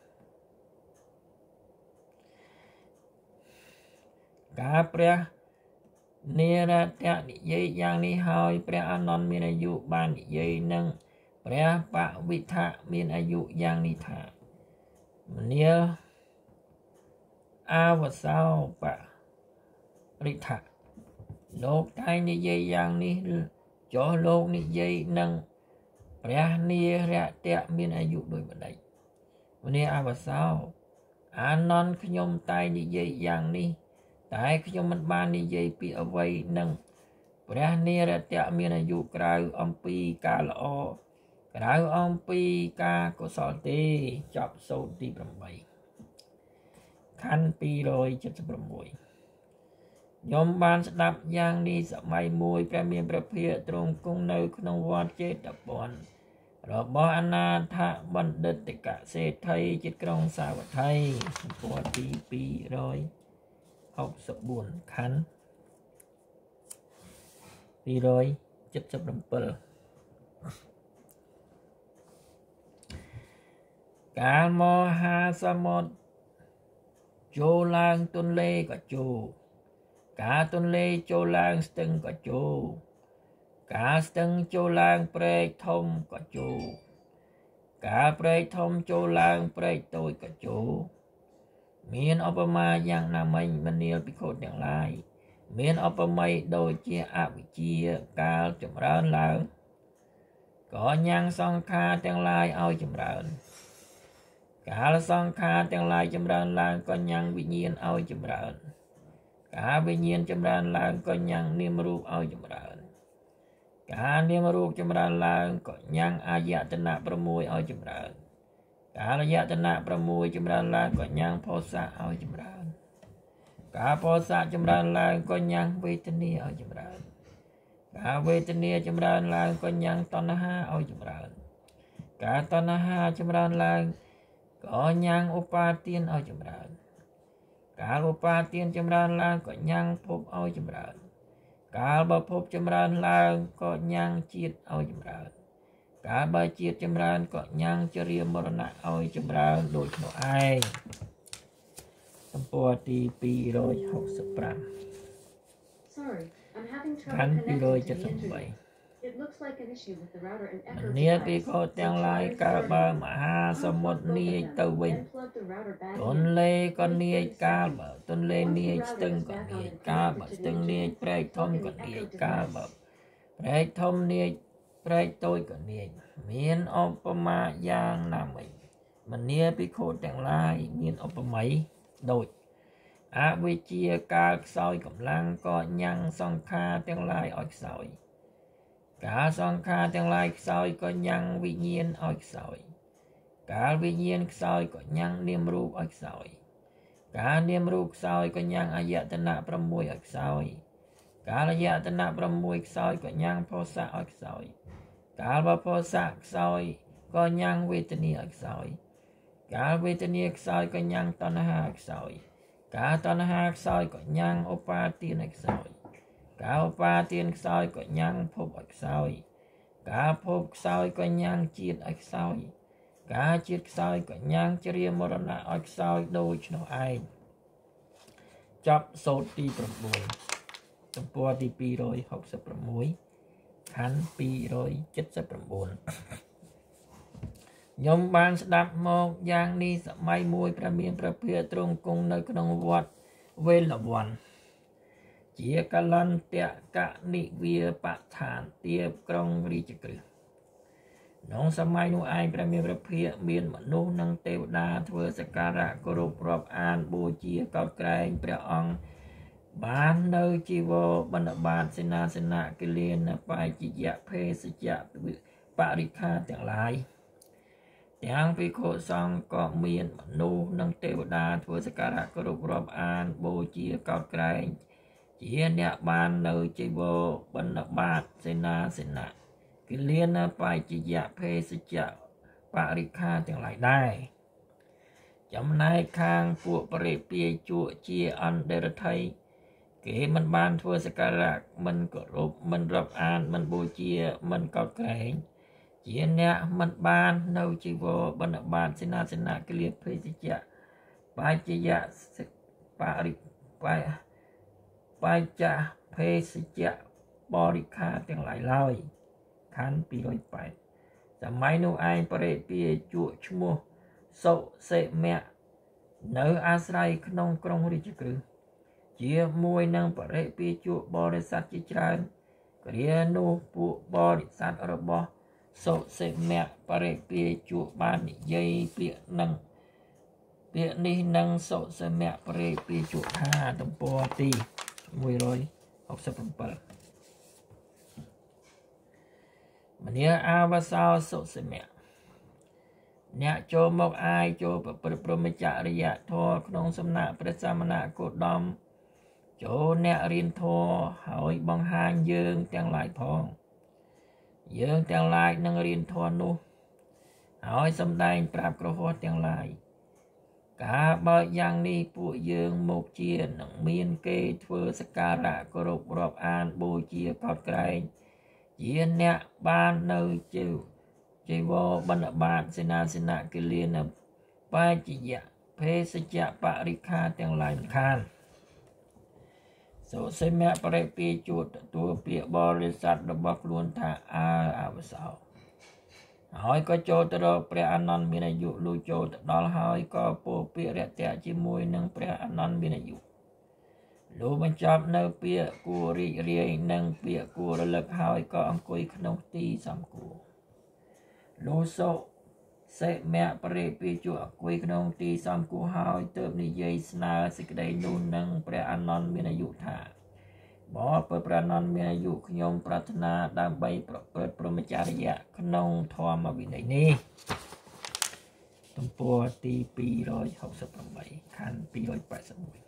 ការព្រះនិរតនិយាយយ៉ាងនេះហើយព្រះអានន្ទមានអាយុបាននិយាយនឹងព្រះបវិថៈមានអាយុយ៉ាងនេះថាមនាអវសោបរិទ្ធៈលោកតែនិយាយយ៉ាងនេះចុះលោកនិយាយនឹងព្រះនិរតៈមានអាយុដូចម្ដេចមនាអវសោអានន្ទខ្ញុំតែនិយាយយ៉ាងនេះតែខ្ញុំមិនបាននិយាយពីអ្វីនឹងព្រះនិរតៈមានអាយុក្រៅអំពីការល្អក្រៅអំពីការកុសលទេចប់សូត្រទីប្រាំបីខណ្ឌពីររយเจ็ดสิบหกខ្ញុំបានស្ដាប់យ៉ាងនេះសម័យមួយព្រះមានព្រះភិក្ខុទ្រង់គង់នៅក្នុងវត្តចេតពន្ធរបស់អនាថបណ្ឌិតកសេដ្ឋីជិតក្រុងសាវត្ថីសម្ព័ន្ធទីពីររយហកសិបបួនខណ្ឌពីរយចិតសិបbảyកាលមកហាសមុទ្រចូលឡើងទន្លេក៏ចូលការទន្លេចូលឡើងស្ទឹងក៏ចូលការស្ទឹងចូលឡើងព្រែកធំក៏ចូលការព្រែកធំចូលឡើងព្រែកតូចក៏ចូលមានឧបមាយ៉ាងណាមិញមនាលភិក្ខុទាំងឡាយមានឧបមាដូចជាអវិជ្ជាកាលចម្រើនឡើងក៏ញ៉ាំងសង្ខារទាំងឡាយឲ្យចម្រើនកាលសង្ខារទាំងឡាយចម្រើនឡើងក៏ញ៉ាំងវិញ្ញាណឲ្យចម្រើនការវិញ្ញាណចម្រើនឡើងក៏ញ៉ាំងនាមរូបឲ្យចម្រើនការនាមរូបចម្រើនឡើងក៏ញ៉ាំងអាយតនៈ6ឲ្យចម្រើនការអាយតនៈ6ចម្រើនឡើងក៏ញ៉ាំងផោសៈឲ្យចម្រើនការផោសៈចម្រើនឡើងក៏ញ៉ាំងវេទនាឲ្យចម្រើនការវេទនាចម្រើនឡើងក៏ញ៉ាំងតណ្ហាឲ្យចម្រើនការតណ្ហាចម្រើនឡើងក៏ញ៉ាំងឧបាទានឲ្យចម្រើនការឧបាទានចម្រើនឡើងក៏ញ៉ាំងភពឲ្យចម្រើនកាលបើភពចម្រើនឡើងក៏ញ៉ាំងជាតិឲ្យចម្រើនកាលបើជាតិចម្រើនក៏ញ៉ាំងចរិយាមរណៈឲ្យចម្រើនដូចនោះឯងទំព័រទីពីរយហុកសិបប្រាំ Sorry, I'm having ខណ្ឌ trouble ពីរយ connecting ចិ to ត the សិប internet. It looks like an issue with the router and echo នាពី device. ខុសទាំងឡាយកើបើមហាសមុទ្រនាយទៅវិញ Then plug the router back ទន្ in. លេក៏នាយកាលបើទន្លេនាយស្ទឹងក៏នាយកាលបើស្ទឹងនាយព្រែកធំក៏នាយកាលបើព្រែកធំនាយព្រែកតូចក៏នាយមានឧបមាយ៉ាងណាមិញមនាភិក្ខុទាំងឡាយមានឧបមាដូចអវិជ្ជាកាលខ្សោយកម្លាំងក៏ញ៉ាំងសង្ខារទាំងឡាយឲ្យខ្សោយកាលសង្ខារទាំងឡាយខ្សោយក៏ញ៉ាំងវិញ្ញាណឲ្យខ្សោយកាលវិញ្ញាណខ្សោយក៏ញ៉ាំងនាមរូបឲ្យខ្សោយកាលនាមរូបខ្សោយក៏ញ៉ាំងអាយតនៈ6ឲ្យខ្សោយកាលអាយតនៈ6ខ្សោយក៏ញ៉ាំងផោសៈឲ្យខ្សោយកាលបើផោសៈខ្សោយក៏ញ៉ាំងវេទនាឲ្យខ្សោយកាលវេទនាខ្សោយក៏ញ៉ាំងតណ្ហាឲ្យខ្សោយកាលតណ្ហាខ្សោយក៏ញ៉ាំងឧបាទានឲ្យខ្សោយកាលឧបាទានខ្សោយក៏ញ៉ាំងភពឲ្យខ្សោយកាលភពខ្សោយក៏ញ៉ាំងជាតិឲ្យខ្សោយកាលជាតិខ្សោយក៏ញ៉ាំងចរិយាមរណៈឲ្យខ្សោយដូចនោះឯងចប់សូត្រទី9ទំព័រទីពីរយហុកសិបប្រាំមួយខណ្ឌពីរយចិតសិបប្រាំបួនខ្ញុំបានស្ដាប់មកយ៉ាងនេះសម័យមួយព្រះមានព្រះភិក្ខុទ្រង់គង់នៅក្នុងវត្តវេលវ័នជាកលន្តកនិវាបដ្ឋានទៀបក្រុងរាជក្រឹសក្នុងសម័យនោះឯងព្រះមានព្រះភិក្ខុមានមនុស្សនិងទេវតាធ្វើសក្ការៈគោរពរាប់អានបូជាកោតក្រែងព្រះអង្គបាននៅជីវរបណ្ឌបាតសេនាសនៈគិលានបាយជយៈភេសជ្ជៈបរិក្ខាទាំងឡាយទាំងភិក្ខុសង្ឃក៏មានមនុស្សនិងទេវតាធ្វើសក្ការៈគោរពរាប់អានបូជាកោតក្រែងជាអ្នកបាននៅជីវរបណ្ឌបាតសេនាសនៈគិលានបាយជយៈភេសជ្ជៈបរិក្ខាទាំងឡាយដែរចំណែកខាងពួកបរិពាយជក់ជាអន្តរថ័យគេមិនបានធ្វើសក្ការៈមិនគោរពមិនរាប់អានមិនបូជាមិនកោតក្រែងជាអ្នកមិនបាននៅជីវបណ្ឌបាតសេនាសនៈគិលាភេសជ្ជៈបាយជយៈបរិបាយបាយចៈភេសជ្ជៈបរិក្ខាទាំងឡាយឡើយខណ្ឌពីរយแปดសម័យនោះឯងបរិពាយជក់ឈ្មោះសុសេមៈនៅអាស្រ័យក្នុងក្រុងរាជក្រឹសជាមួយនឹងបរិពាយជក់បរិស័ទជាច្រើនគ្រានោះពួកបរិស័ទរបស់សុសេមៈបរិពាយជក់បាននិយាយពាក្យនឹងពាក្យនេះនឹងសុសេមៈបរិពាយជក់ថាទំព័រទីមួយរយហុកសិបប្រាំមនាអាវសោសុសេមៈអ្នកចូលមកអាយចូលប្រព្រឹត្តព្រហ្មចរិយធម៌ក្នុងសំណាក់ព្រះសមណគោតមចូលអ្នករៀនធម៌ហើយបង្ហាញយើងទាំងឡាយផងយើងទាំងឡាយនឹងរៀនធម៌នោះហើយសម្ដែងប្រាប់គ្រហស្ថទាំងឡាយ cảបើយ៉ាងនេះពួកយើងមកជានឹងមានគេធ្វើសក្ការៈគោរពរាប់អានបូជាកោតក្រែងជាអ្នកបាននៅជាជីវរបណ្ឌបាតសេនាសនៈគិលានបាជយៈភេសជ្ជៈបរិក្ខាទាំងឡាយមិនខានសូសេមៈបរិពាជួទទួលពាក្យបរិស័ទរបស់ខ្លួនថាអើអវសោហើយក៏ចូលទៅរកព្រះអនន្តមានអាយុលុះចូលទៅដល់ហើយក៏ពោលពាក្យរយៈជាមួយនឹងព្រះអនន្តមានអាយុលុះបញ្ចប់នៅពាក្យគួររីករាយនិងពាក្យគួររលឹកហើយក៏អង្គុយក្នុងទីសំគួរលុះសូសេមៈបរិពាជួអង្គុយក្នុងទីសំគួរហើយទើបនិយាយស្នើសេចក្តីនោះនឹងព្រះអនន្តមានអាយុថាបបព្រះអនន្តមានអាយុខ្ញុំប្រាថ្នាដើម្បីប្រព្រឹត្តព្រហ្មចរិយៈក្នុងធម្មវិន័យនេះទំព័រទីពីររយហកសិបប្រាំខណ្ឌពីររយแปดสิบเอ็ด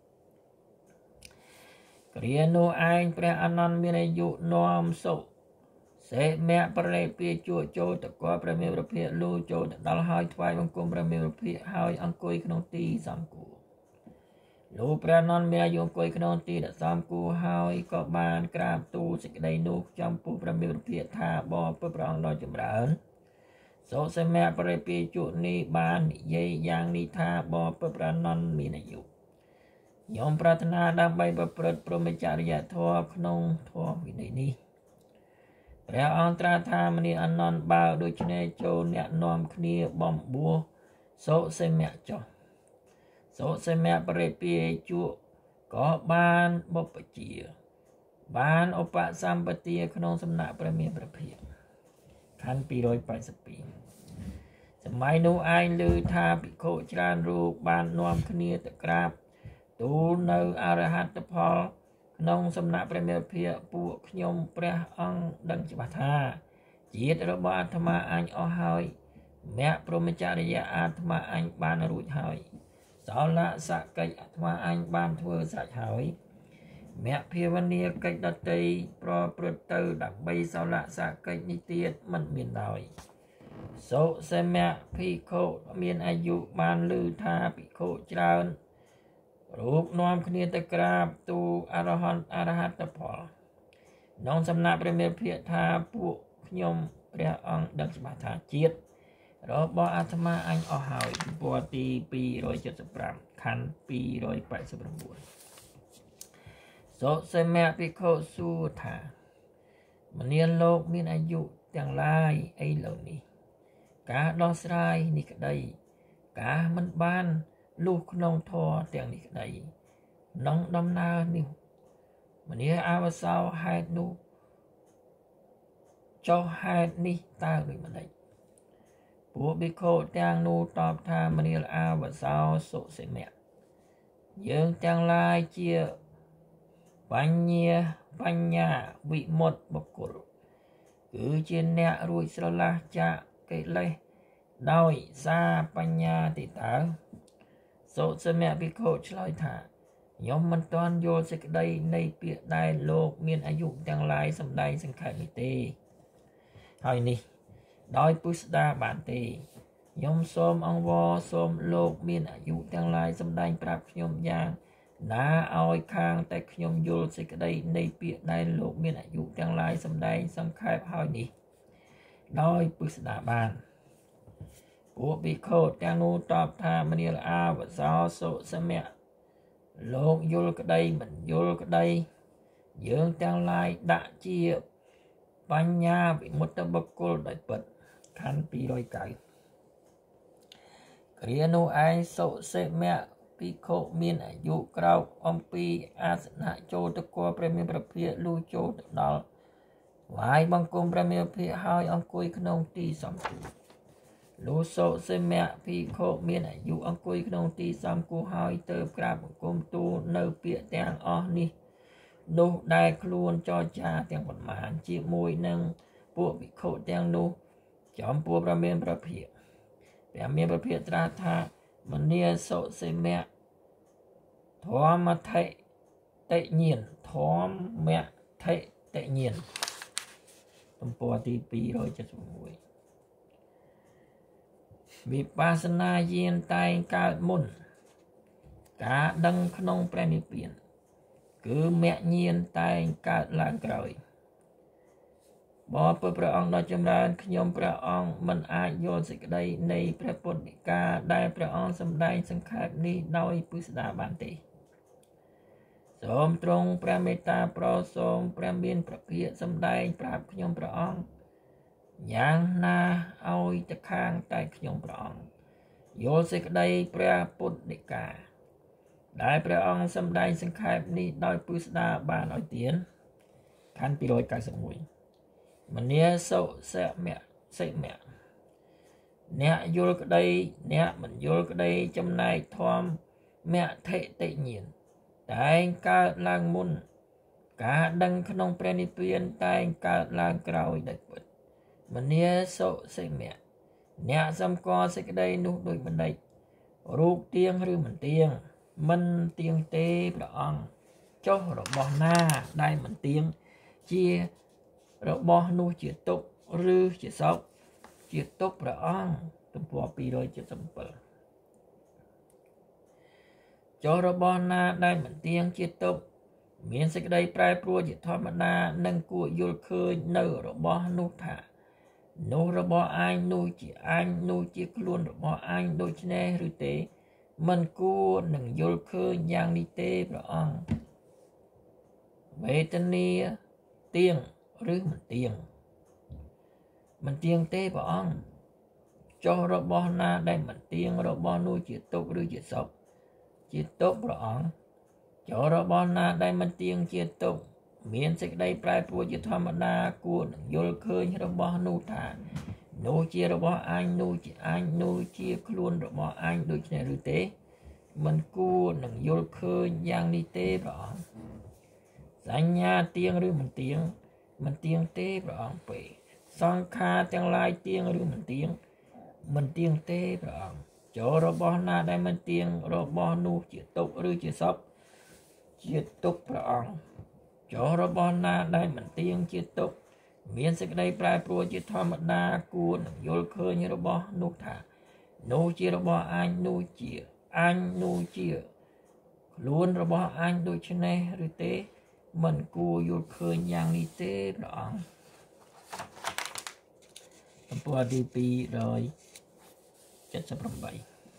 គ្រានោះឯងព្រះអនន្តមានអាយុនាំសុសេមៈបរិពាជួចូលទៅគាល់ព្រះមេរុភិលុះចូលទៅដល់ហើយថ្វាយបង្គំព្រះមេរុភិហើយអង្គុយក្នុងទីសំគួរលុះព្រះអនន្តមានអាយុអង្គុយក្នុងទីដែលសំគួរហើយក៏បានក្រាបទូលសេចក្តីនោះចំពោះព្រះមេរុភិថាបបព្រះអង្គដ៏ចម្រើនសូសេមៈបរិពាជួនេះបាននិយាយយ៉ាងនេះថាបបព្រះអនន្តមានអាយុខ្ញុំប្រាថ្នាដើម្បីប្រព្រឹត្តព្រហ្មចរិយធម៌ក្នុងធម៌វិន័យនេះព្រះអង្គត្រាស់ថាមនាអនន្តបើដូច្នេះចូលអ្នកនាំគ្នាបំបួសសូសេមៈចុះសូសេមៈបរិពាជួក៏បានបុព្វជាបានឧបសម្បទាក្នុងសំណាក់ព្រះមានព្រះភិក្ខខណ្ឌពីររយแปดสิบពីរសម័យនោះឯងឮថាភិក្ខុច្រើនរូបបាននាំគ្នាទៅក្រាបទូលនៅអរហត្តផលក្នុងសំណាក់ព្រះមេរុភិពួកខ្ញុំព្រះអង្គដឹងច្បាស់ថាជាតិរបស់អាត្មាអញអស់ហើយមគ្គព្រហ្មចរិយៈអាត្មាអញបានរួចហើយសោលសកិច្ចអាត្មាអញបានធ្វើស្រេចហើយមគ្គភាវនាកិច្ចដតីប្រព្រឹត្តទៅដើម្បីសោលសកិច្ចនេះទៀតមិនមានដោយសូសេមៈភិក្ខុមានអាយុបានឮថាភិក្ខុច្រើនរូបនាំគ្នាទៅក្រាបទូលអរហន្តអរហត្តផលក្នុងសំណាក់ព្រះមេរុភិថាពួកខ្ញុំព្រះអង្គដឹងច្បាស់ថាជាតិរបស់អាត្មាអញអស់ហើយទំព័រទីពីររយเจ็ดสิบห้าខណ្ឌពីររយแปดสิบเก้าសូសេមៈភិក្ខុសួរថាមនាលលោកមានអាយុទាំងឡាយអីលើនេះការដោះស្រាយនេះក្តីការមិនបានលុះក្នុងធម៌ទាំងនេះក្តីក្នុងដំណើរនេះមនាអវសោហេតុនោះចុះហេតុនេះតើដូចម្ដេចពួកភិក្ខុទាំងនោះតបថាមនាអវសោសុសេមៈយើងទាំងឡាយជាបញ្ញាបញ្ញាវិមុតបុគ្គលគឺជាអ្នករួចស្រឡះចាកកិលេសដោយសារបញ្ញាទីតើសូសេមៈភិក្ខុឆ្លើយថាខ្ញុំមិនទាន់យល់សេចក្តីនៃពាក្យដែលលោកមានអាយុទាំងឡាយសម្ដែងសង្ខេបនេះទេហើយនេះដោយពុស្ដាបានទេខ្ញុំសូមអង្វរសូមលោកមានអាយុទាំងឡាយសម្ដែងប្រាប់ខ្ញុំយ៉ាងណាឲ្យខាងតែខ្ញុំយល់សេចក្តីនៃពាក្យដែលលោកមានអាយុទាំងឡាយសម្ដែងសង្ខេបហើយនេះដោយពុស្ដាបានពួកភិក្ខុទាំងនោះតបថាមនាលអវសោសុសេមៈលោកយល់ក្តីមិនយល់ក្តីយើងទាំងឡាយដាក់ជាបញ្ញាវិមុតតបុគ្គលដោយពិតខណ្ឌពីររយเก้าគ្រានោះឯងសុសេមៈភិក្ខុមានអាយុក្រោកអំពីអាសនៈចូលទៅគាល់ព្រះមានព្រះភិក្ខុលុះចូលទៅដល់វាយបង្គំព្រះមានព្រះភិក្ខុហើយអង្គុយក្នុងទីសំគួរលុះសូសេមៈភិក្ខុមានអាយុអង្គុយក្នុងទីសំគួរហើយទើបក្រាបបង្គំទូលនៅពាក្យទាំងអស់នេះនោះដែលខ្លួនចរចាទាំងប៉ុន្មានជាមួយនឹងពួកភិក្ខុទាំងនោះចំពោះព្រះមានព្រះភិក្ខុព្រះមានព្រះភិក្ខុត្រាស់ថាមនាសូសេមៈធម្មថេតិញាណធម្មថេតិញាណទំព័រទីពីររយเจ็ดสิบเอ็ดวิปัสสนาญาณតែងកើតមុនការដឹងក្នុងព្រះនិព្វានគឺមគ្គញាណតែងកើតឡើងក្រោយបបិទ្ធព្រះអង្គដ៏ចម្រើនខ្ញុំព្រះអង្គមិនអាចយល់សេចក្តីនៃព្រះពុទ្ធដីកាដែលព្រះអង្គសម្ដែងសង្ខេបនេះដោយពិស្ដារបានទេសូមទ្រង់ព្រះមេត្តាប្រសូមព្រះមានព្រះភិក្ខសម្ដែងប្រាប់ខ្ញុំព្រះអង្គយ៉ាងណាឲ្យទៅខាងតែខ្ញុំព្រះអង្គយល់សេចក្តីព្រះពុទ្ធដីកាដែលព្រះអង្គសម្ដែងសង្ខេបនេះដោយពិស្ដារបានឲ្យទៀនខណ្ឌពីររយកៅសិបមួយមនាសុសមៈសិមៈអ្នកយល់ក្តីអ្នកមិនយល់ក្តីចំណែកធម្មមថិតិញាណតែងកើតឡើងមុនការដឹងក្នុងព្រះនិព្វានតែងកើតឡើងក្រោយដោយពិតមនាសុសិមៈអ្នកសម្គាល់សេចក្តីនោះដោយបណ្ឌិតរូបទៀងឬមិនទៀងមិនទៀងទេព្រះអង្គចុះរបស់ណាដែលមិនទៀងជារបស់នោះជាទុក្ខឬជាសុខជាទុក្ខព្រះអង្គទំព័រពីររយเจ็ดสิบเจ็ดចុះរបស់ណាដែលមិនទៀងជាទុក្ខមានសេចក្តីប្រែប្រួលជាធម្មតានិងគួរយល់ឃើញនៅរបស់នោះថានោះរបស់អញនោះជាអញនោះជាខ្លួនរបស់អញដូច្នេះឬទេមិនគួរនឹងយល់ឃើញយ៉ាងនេះទេព្រះអង្គវេទនាទៀងឬមិនទៀងមិនទៀងទេព្រះអង្គចុះរបស់ណាដែលមិនទៀងរបស់នោះជាទុក្ខឬជាសុខជាទុក្ខព្រះអង្គចុះរបស់ណាដែលមិនទៀងជាទុក្ខមានសេចក្តីប្រែប្រួលជាធម្មតាគួរនឹងយល់ឃើញរបស់នោះថានោះជារបស់អញនោះជាអញនោះជាខ្លួនរបស់អញដូច្នេះឬទេមិនគួរនឹងយល់ឃើញយ៉ាងនេះទេព្រះអង្គសញ្ញាទៀងឬមិនទៀងមិនទៀងទេព្រះអង្គពេសង្ខារទាំងឡាយទៀងឬមិនទៀងមិនទៀងទេព្រះអង្គចូលរបស់ណាដែលមិនទៀងរបស់នោះជាទុក្ខឬជាសុខជាទុក្ខព្រះអង្គចូលរបស់ណាដែលមិនទៀងជាទុក្ខមានសេចក្តីប្រែប្រួលជាធម្មតាគួរនឹងយល់ឃើញរបស់នោះថានោះជារបស់អញនោះជាអញនោះជាខ្លួនរបស់អញដូច្នេះឬទេមិនគួរយល់ឃើញយ៉ាងនេះទេព្រះអង្គទំព័រទីពីររយเจ็ดสิบแปด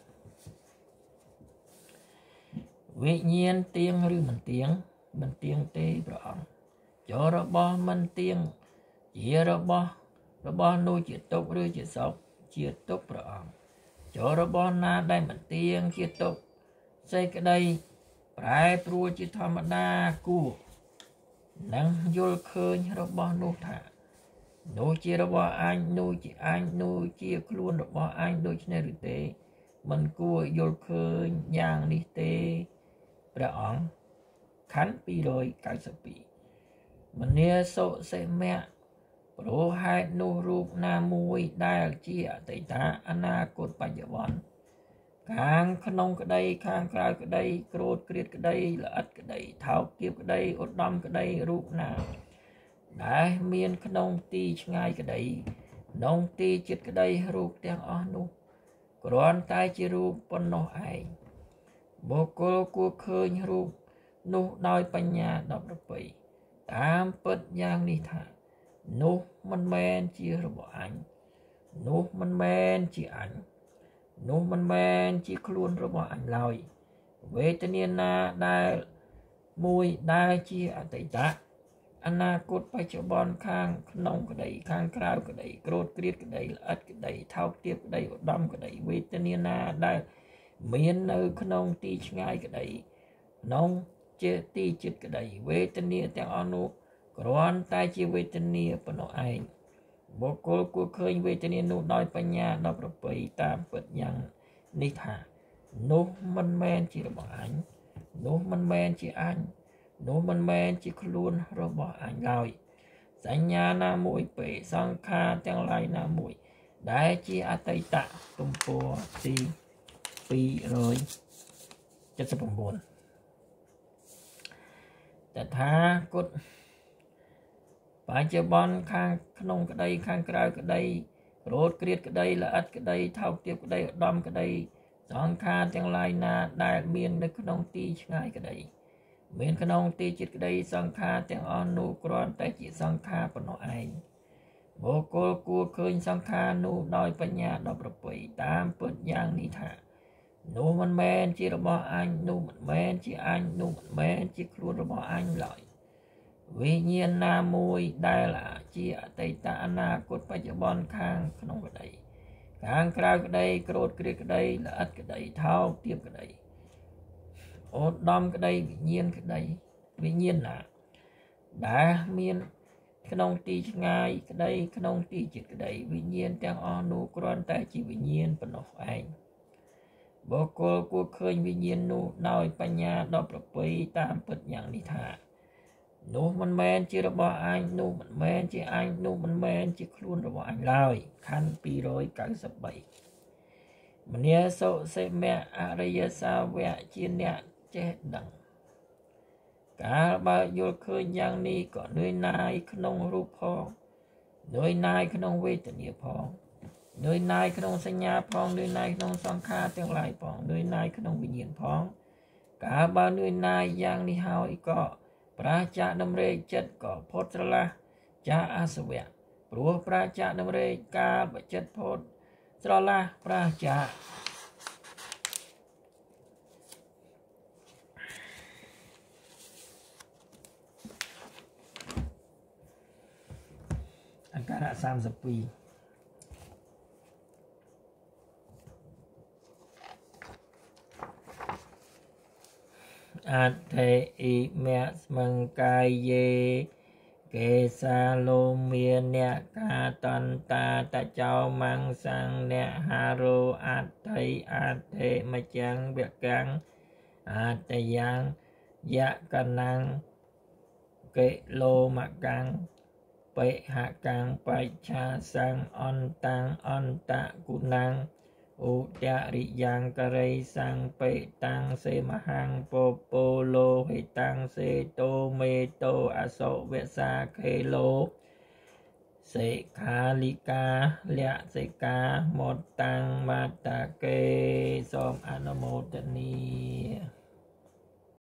វិញ្ញាណទៀងឬមិនទៀងមិនទៀងទេព្រះអង្គចូលរបស់មិនទៀងជារបស់របស់នោះជាទុក្ខឬជាសុខជាទុក្ខព្រះអង្គចូលរបស់ណាដែលមិនទៀងជាទុក្ខសេចក្តីប្រែប្រួលជាធម្មតាគួរនឹងយល់ឃើញរបស់នោះថានោះជារបស់អញនោះជាអញនោះជាខ្លួនរបស់អញដូច្នេះឬទេមិនគួរយល់ឃើញយ៉ាងនេះទេព្រះអង្គខណ្ឌពីររយកៅសិបពីរមនាសុសិមៈព្រោះហេតុនោះរូបណាមួយដែលជាអតីតអនាគតបច្ចុប្បន្នខាងក្នុងក្តីខាងក្រៅក្តីក្រោតក្រៀតក្តីល្អិតក្តីថោកទាបក្តីឧត្តមក្តីរូបណាដែលមានក្នុងទីឆ្ងាយក្តីក្នុងទីជិតក្តីរូបទាំងអស់នោះគ្រាន់តែជារូបប៉ុណ្ណោះឯងបុគ្គលគួរឃើញរូបនោះដោយបញ្ញាដ៏ប្រពៃតាមពិតយ៉ាងនេះថានោះមិនមែនជារបស់អញនោះមិនមែនជាអញនោះមិនមែនជាខ្លួនរបស់អញឡើយវេទនាណាដែលមួយដែលជាអតីតអនាគតបច្ចុប្បន្នខាងក្នុងក្តីខាងក្រៅក្តីក្រោតក្រៀតក្តីល្អិតក្តីថោកទាបក្តីឧត្តមក្តីវេទនាណាដែលមាននៅក្នុងទីឆ្ងាយក្តីក្នុងជាទីជិតក្តីវេទនាទាំងអស់នោះគ្រាន់តែជាវេទនាប៉ុណ្ណោះឯងបុគ្គលគួរឃើញវេទនានោះដោយបញ្ញាដ៏ប្រពៃតាមពិតយ៉ាងនេះថានោះមិនមែនជារបស់អញនោះមិនមែនជាអញនោះមិនមែនជាខ្លួនរបស់អញឡើយសញ្ញាណាមួយពេសង្ខារទាំងឡាយណាមួយដែលជាអតីតទំព័រទីពីររយเจ็ดสิบเก้าតថាគតបច្ចុប្បន្នខាងក្នុងក្តីខាងក្រៅក្តី rốt kriết cái đây là ắt cái đây thao tiếp cái đây đom cái đây song kha chẳng lai na đại miền nơi nông ti ngay cái đây miền nông ti chít cái đây song kha chẳng on nu kron tại chỉ song kha của nó ai bộ cô cô khơi song kha nu đòiปัญญา đòiประปยตามเปิดอย่างนี้ท่านูมันแมนจีระบออันนูมันแมนจีอันนูมันแมนจีครูระบออันลอยวิญญาณนามวยได้ละจีอติตาอนาคตปัจจุบันข้างขนมกระไดข้างคราวกระไดโกรธกระไดละอัดกระไดเท้าเทียบกระไดโอดดอมกระไดวิญญาณกระไดวิญญาณน่ะđã miênขนมตีง่ายกระไดขนมตีจิตกระไดวิญญาณแต่งอนูกรอนแต่จีวิญญาณปนกไอบอกกูกูเคยวิญญาณนูน้อยปัญญาดอกประปีตามเปิดอย่างนิทานูมันแมนจีระบออันนูมันแมนจีอันนูมันแมนจีครูนระบออันลอยคันปีร้อยเก้าสิบใบมันเนี้ยโซเซเมอารยสาเวะจีเนียเจดังกาบาโยเคยอย่างนี้ก็เหนื่อยนายขนมรูปพองเหนื่อยนายขนมเวทนีพองเหนื่อยนายขนมสัญญาพองเหนื่อยนายขนมสังขารทั้งหลายพองเหนื่อยนายขนมวิญญาณพองกาบาเหนื่อยนายอย่างนี้เฮาอีกก็พระเจ้าดำเรยจัดก็พดละจ้าอาสวะปลัวพระเจ้าดำเรยกาบจัดพดสละพระเจ้าอาการะสามสิบปีอัตเทอิเมสมังกายเยเกสาโลเมียเนกาตันตาตะเจ้ามังสังเนฮาโรอัตเทอัตเทมจังเบียกังอัตตยังยะกันังเกโลมะกังเปหะกังปัจฉาสังอันตังอันตะกุนังอุตริยังกะเรสังเปตังเสมหังโปโปโลหิตังเสโตเมโตอโสเวสาเคโลเสขาลิกาเละเสกาหมดตังมาตะเกสมอนุโมทนี